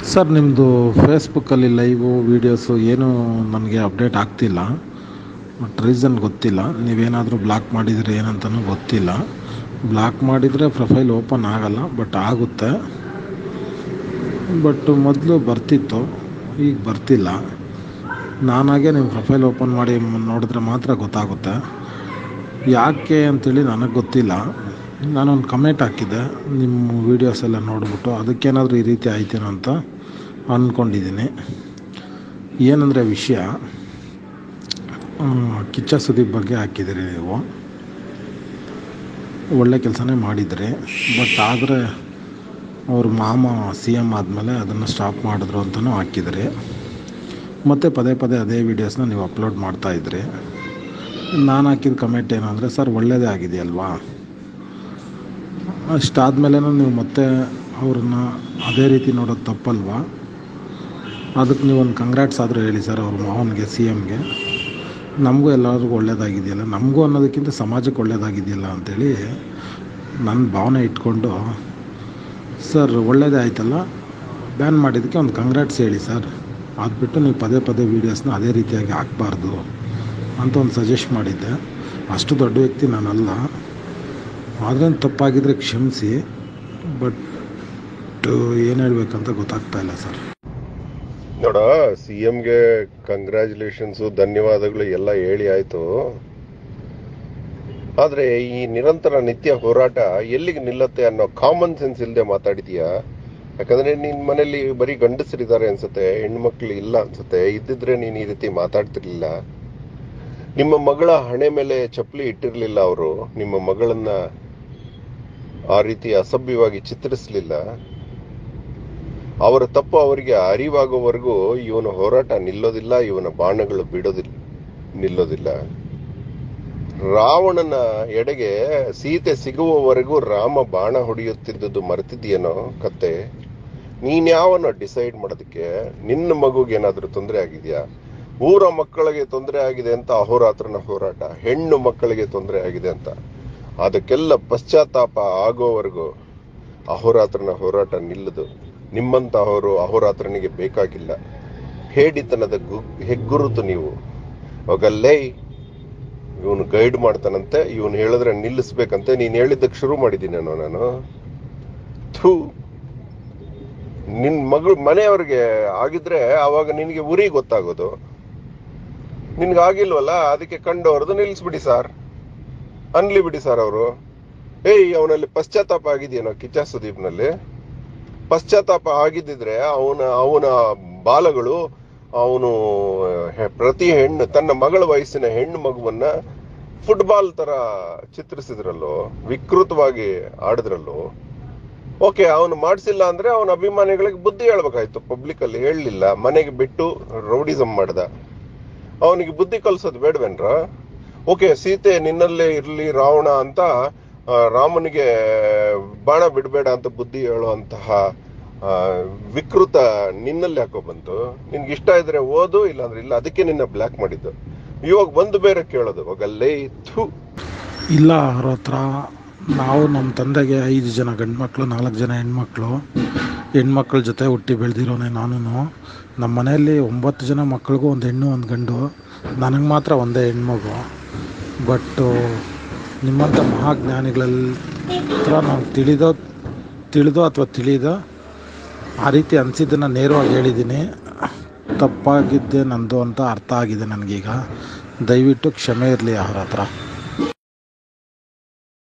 Sir ನಿಮ್ಮದು ಫೇಸ್ಬುಕ್ಕಲ್ಲಿ live videos ಏನೂ ನನಗೆ ಅಪ್ಡೇಟ್ ಆಗ್ತಿಲ್ಲ. ಬಟ್ ರೀಸನ್ ಗೊತ್ತಿಲ್ಲ. ನೀವೇನಾದರೂ ಬ್ಲಾಕ್ ಮಾಡಿದರೆ ಏನಂತನೂ ಗೊತ್ತಿಲ್ಲ. ಬ್ಲಾಕ್ ಮಾಡಿದರೆ ಪ್ರೊಫೈಲ್ ಓಪನ್ ಆಗಲ್ಲ, ಬಟ್ ಆಗುತ್ತೆ. ಬಟ್ ಮೊದಲು ಬರ್ತಿತ್ತು, ಈಗ ಬರ್ತಿಲ್ಲ. ನಾನಾಗೆ ನಿಮ್ಮ ಪ್ರೊಫೈಲ್ ಓಪನ್ ಮಾಡಿ ನೋಡಿದ್ರೆ ಮಾತ್ರ ಗೊತ್ತಾಗುತ್ತೆ. ಯಾಕೆ ಅಂತೇಳಿ ನನಗೆ ಗೊತ್ತಿಲ್ಲ. ನಾನೊಂದು ಕಮೆಂಟ್ ಹಾಕಿದ್ದೆ ನಿಮ್ಮ ವೀಡಿಯೋಸ್ ಎಲ್ಲ ನೋಡಿಬಿಟ್ಟು, ಅದಕ್ಕೇನಾದರೂ ಈ ರೀತಿ ಆಯ್ತೇನೋ ಅಂತ ಅಂದ್ಕೊಂಡಿದ್ದೀನಿ. ಏನಂದರೆ ವಿಷಯ, ಕಿಚ್ಚ ಸುದೀಪ್ ಬಗ್ಗೆ ಹಾಕಿದ್ದೀರಿ ನೀವು. ಒಳ್ಳೆ ಕೆಲಸನೇ ಮಾಡಿದ್ರಿ. ಬಟ್ ಆದರೆ ಅವ್ರ ಮಾಮ CM ಆದಮೇಲೆ ಅದನ್ನು ಸ್ಟಾಪ್ ಮಾಡಿದ್ರು ಅಂತಲೂ ಹಾಕಿದ್ರಿ. ಮತ್ತು ಪದೇ ಪದೇ ಅದೇ ವೀಡಿಯೋಸ್ನ ನೀವು ಅಪ್ಲೋಡ್ ಮಾಡ್ತಾಯಿದ್ರಿ. ನಾನು ಹಾಕಿದ ಕಮೆಂಟ್ ಏನು ಅಂದರೆ, ಸರ್ ಒಳ್ಳೆಯದೇ ಆಗಿದೆಯಲ್ವಾ, ಅಷ್ಟಾದಮೇಲೆ ನೀವು ಮತ್ತೆ ಅವ್ರನ್ನ ಅದೇ ರೀತಿ ನೋಡೋದು ತಪ್ಪಲ್ವಾ? ಅದಕ್ಕೆ ನೀವೊಂದು ಕಂಗ್ರಾಟ್ಸ್ ಆದರೂ ಹೇಳಿ ಸರ್ ಅವ್ರ ಮಾವನಿಗೆ, CMಗೆ. ನಮಗೂ ಎಲ್ಲರಿಗೂ ಒಳ್ಳೆಯದಾಗಿದೆಯಲ್ಲ, ನಮಗೂ ಅನ್ನೋದಕ್ಕಿಂತ ಸಮಾಜಕ್ಕೆ ಒಳ್ಳೆಯದಾಗಿದೆಯಲ್ಲ ಅಂಥೇಳಿ ನನ್ನ ಭಾವನೆ ಇಟ್ಕೊಂಡು, ಸರ್ ಒಳ್ಳೆಯದೇ ಆಯ್ತಲ್ಲ, ಬ್ಯಾನ್ ಮಾಡಿದ್ದಕ್ಕೆ ಒಂದು ಕಂಗ್ರಾಟ್ಸ್ ಹೇಳಿ ಸರ್. ಅದುಬಿಟ್ಟು ನೀವು ಪದೇ ಪದೇ ವೀಡಿಯೋಸ್ನ ಅದೇ ರೀತಿಯಾಗಿ ಹಾಕಬಾರ್ದು ಅಂತ ಒಂದು ಸಜೆಸ್ಟ್ ಮಾಡಿದ್ದೆ. ಅಷ್ಟು ದೊಡ್ಡ ವ್ಯಕ್ತಿ ನಾನಲ್ಲ, ಆದ್ರೇನು ತಪ್ಪಾಗಿದ್ದರೆ ಕ್ಷಮಿಸಿ. ಬಟ್ ಏನು ಹೇಳಬೇಕಂತ ಗೊತ್ತಾಗ್ತಾ ಇಲ್ಲ ಸರ್. ನೋಡ, CMಗೆ ಕಂಗ್ರ್ಯಾಚುಲೇಷನ್ಸು, ಧನ್ಯವಾದಗಳು ಎಲ್ಲ ಹೇಳಿ ಆಯ್ತು. ಆದ್ರೆ ಈ ನಿರಂತರ ನಿತ್ಯ ಹೋರಾಟ ಎಲ್ಲಿಗೆ ನಿಲ್ಲತ್ತೆ ಅನ್ನೋ ಕಾಮನ್ ಸೆನ್ಸ್ ಇಲ್ಲದೆ ಮಾತಾಡಿದೀಯಾ. ಯಾಕಂದ್ರೆ ನಿನ್ ಮನೇಲಿ ಬರೀ ಗಂಡಸರಿದ್ದಾರೆ ಅನ್ಸುತ್ತೆ, ಹೆಣ್ಮಕ್ಳು ಇಲ್ಲ ಅನ್ಸುತ್ತೆ. ಇದ್ದಿದ್ರೆ ನೀನ್ ಈ ರೀತಿ ಮಾತಾಡ್ತಿರ್ಲಿಲ್ಲ. ನಿಮ್ಮ ಮಗಳ ಹಣೆ ಮೇಲೆ ಚಪ್ಪಲಿ ಇಟ್ಟಿರ್ಲಿಲ್ಲ ಅವರು. ನಿಮ್ಮ ಮಗಳನ್ನ ಆ ರೀತಿ ಅಸಭ್ಯವಾಗಿ ಚಿತ್ರಿಸಲಿಲ್ಲ. ಅವರ ತಪ್ಪು ಅವರಿಗೆ ಅರಿವಾಗುವವರೆಗೂ ಇವನ ಹೋರಾಟ ನಿಲ್ಲೋದಿಲ್ಲ, ಇವನ ಬಾಣಗಳು ನಿಲ್ಲೋದಿಲ್ಲ. ರಾವಣನ ಎಡೆಗೆ ಸೀತೆ ಸಿಗುವವರೆಗೂ ರಾಮ ಬಾಣ ಹೊಡೆಯುತ್ತಿದ್ದುದು ಮರೆತಿದ್ಯೇನೋ ಕತ್ತೆ? ನೀನ್ಯಾವನ್ನ ಡಿಸೈಡ್ ಮಾಡೋದಕ್ಕೆ? ನಿನ್ನ ಮಗುಗೆ ಏನಾದ್ರೂ ತೊಂದರೆ ಆಗಿದ್ಯಾ? ಊರ ಮಕ್ಕಳಿಗೆ ತೊಂದರೆ ಆಗಿದೆ ಅಂತ ಅಹೋರಾತ್ರನ ಹೋರಾಟ, ಹೆಣ್ಣು ಮಕ್ಕಳಿಗೆ ತೊಂದರೆ ಆಗಿದೆ ಅಂತ. ಅದಕ್ಕೆಲ್ಲ ಪಶ್ಚಾತ್ತಾಪ ಆಗೋವರೆಗೂ ಅಹೋರಾತ್ರನ ಹೋರಾಟ ನಿಲ್ಲದು. ನಿಮ್ಮಂತಹವರು ಅಹೋರಾತ್ರನಿಗೆ ಬೇಕಾಗಿಲ್ಲ. ಹೇಡಿತನದ ಹೆಗ್ಗುರುತು ನೀವು. ಹೋಗಲ್ಲೇ, ಇವನು ಗೈಡ್ ಮಾಡ್ತಾನಂತೆ, ಇವನು ಹೇಳಿದ್ರೆ ನಿಲ್ಲಿಸ್ಬೇಕಂತೆ. ನೀನ್ ಹೇಳಿದ್ದಕ್ಕೆ ಶುರು ಮಾಡಿದ್ದೀನೇನೋ ನಾನು. ಥೂ, ನಿನ್ ಮನೆಯವ್ರಿಗೆ ಆಗಿದ್ರೆ ಅವಾಗ ನಿನಗೆ ಉರಿ ಗೊತ್ತಾಗೋದು. ನಿನ್ಗಾಗಿಲ್ವಲ್ಲ, ಅದಕ್ಕೆ ಕಂಡವ್ರದ್ದು ನಿಲ್ಲಿಸ್ಬಿಡಿ ಸಾರ್, ಅನ್ಲಿ ಬಿಡಿ ಸಾರ್ ಅವರು. ಅವನಲ್ಲಿ ಪಶ್ಚಾತ್ತಾಪ ಆಗಿದೆಯೇನೋ ಕಿಚ್ಚ ಸುದೀಪ್ನಲ್ಲಿ? ಪಶ್ಚಾತ್ತಾಪ ಆಗಿದ್ದಿದ್ರೆ ಅವನ ಬಾಲಗಳು, ಅವನು ಪ್ರತಿ ಹೆಣ್ಣು, ತನ್ನ ಮಗಳ ವಯಸ್ಸಿನ ಹೆಣ್ಣು ಮಗುವನ್ನ ಫುಟ್ಬಾಲ್ ತರ ಚಿತ್ರಿಸಿದ್ರಲ್ಲೋ, ವಿಕೃತವಾಗಿ ಆಡಿದ್ರಲ್ಲೋ. ಓಕೆ, ಅವನು ಮಾಡಿಸಿಲ್ಲ ಅಂದ್ರೆ ಅವನ ಅಭಿಮಾನಿಗಳಿಗೆ ಬುದ್ಧಿ ಹೇಳ್ಬೇಕಾಯ್ತು. ಪಬ್ಲಿಕ್ ಅಲ್ಲಿ ಹೇಳಲಿಲ್ಲ, ಮನೆಗೆ ಬಿಟ್ಟು ರೌಡಿಸಮ್ ಮಾಡ್ದ. ಅವನಿಗೆ ಬುದ್ಧಿ ಕಲ್ಸೋದು ಬೇಡವೇನ್ರ? ಓಕೆ, ಸೀತೆ ನಿನ್ನಲ್ಲೇ ಇರ್ಲಿ ರಾವಣ ಅಂತ ರಾಮನಿಗೆ ಬಾಣ ಬಿಡಬೇಡ ಅಂತ ಬುದ್ಧಿ ಹೇಳುವಂತಹ ವಿಕೃತ ನಿನ್ನಲ್ಲಿ ಹಾಕೋ ಬಂತು. ನಿನ್ಗೆ ಇಷ್ಟ ಇದ್ರೆ ಓದು, ಇಲ್ಲಾಂದ್ರೆ ಇಲ್ಲ. ಅದಕ್ಕೆ ನಿನ್ನ ಬ್ಲಾಕ್ ಮಾಡಿದ್ದು. ಇವಾಗ ಬಂದು ಬೇರೆ ಕೇಳೋದು, ಹೋಗಲ್ಲೇ ಇತ್ತು. ಇಲ್ಲ, ಅವ್ರ ಹತ್ರ ನಾವು ನಮ್ಮ ತಂದೆಗೆ 5 ಜನ ಗಂಡು ಮಕ್ಕಳು, 4 ಜನ ಹೆಣ್ಮಕ್ಳ ಜೊತೆ ಹುಟ್ಟಿ ಬೆಳೆದಿರೋನೆ ನಾನು. ನಮ್ಮ ಮನೆಯಲ್ಲಿ 9 ಜನ ಮಕ್ಕಳಿಗೂ ಒಂದು ಹೆಣ್ಣು ಒಂದು ಗಂಡು, ನನಗೆ ಮಾತ್ರ ಒಂದೇ ಹೆಣ್ಮಗು. ಬಟ್ಟು ನಿಮ್ಮಂಥ ಮಹಾಜ್ಞಾನಿಗಳಲ್ಲಿ ಹತ್ರ ನಾವು ತಿಳಿದೋ ಅಥವಾ ತಿಳಿದೋ ಆ ರೀತಿ ಅನಿಸಿದ್ದನ್ನು ನೇರವಾಗಿ ಹೇಳಿದ್ದೀನಿ. ತಪ್ಪಾಗಿದ್ದೆ ನಂದು ಅಂತ ಅರ್ಥ ಆಗಿದೆ ನನಗೀಗ. ದಯವಿಟ್ಟು ಕ್ಷಮೆ ಇರಲಿ ಅವ್ರ ಹತ್ರ.